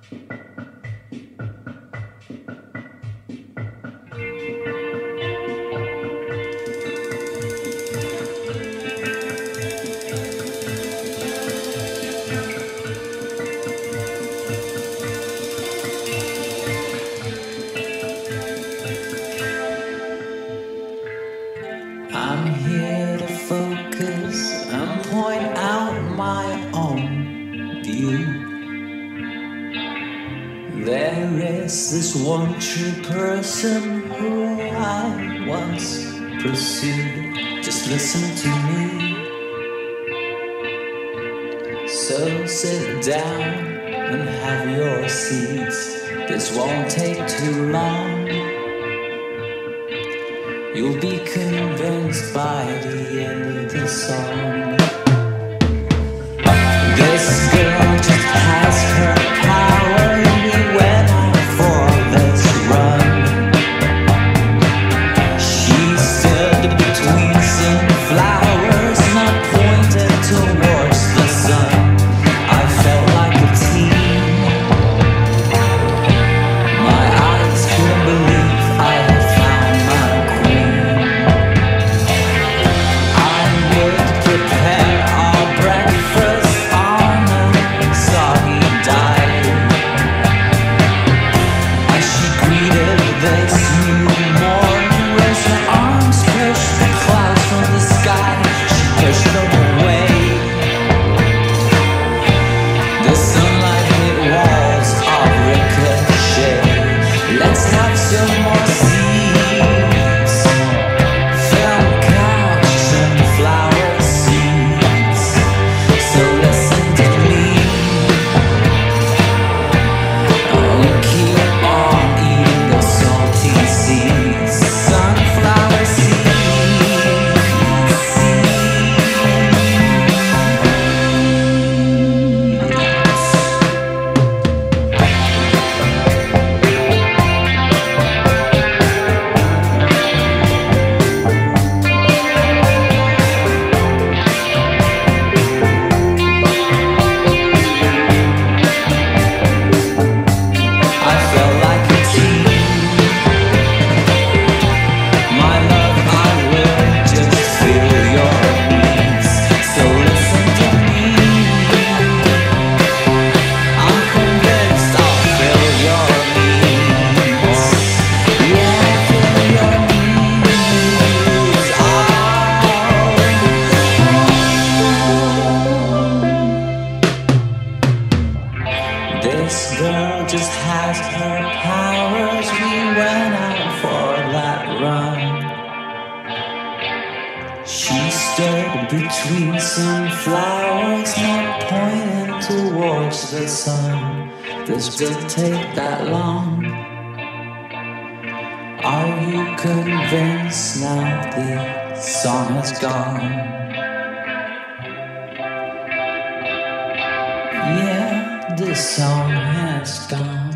I'm here to focus and point out my own view. There is this one true person who I once pursued. Just listen to me. So sit down and have your seats. This won't take too long. You'll be convinced by the end of the song. This girl just has her power. We went out for this run. She stood between some flowers and I pointed towards the sun. I felt like a teen. My eyes couldn't believe I had found my queen. I would prepare our breakfast on a soggy diet as she greeted this new morning. Raised her arms, pushed the clouds from the sky. She pushed them away. The sunlight hit walls of ricochet. Let's have some more seeds. Film couch, sunflower seeds. So listen to me. Oh, keep on eating the salty seeds. Sunflower seeds. I felt like a teen. My love, I will just feel your needs. So listen to me. I'm convinced I'll fill your needs. Yeah, fill your needs. This girl just has her powers. We went out for that run. She stood between some flowers, not pointing towards the sun. This didn't take that long. Are you convinced now the song has gone? Yeah, the song has gone.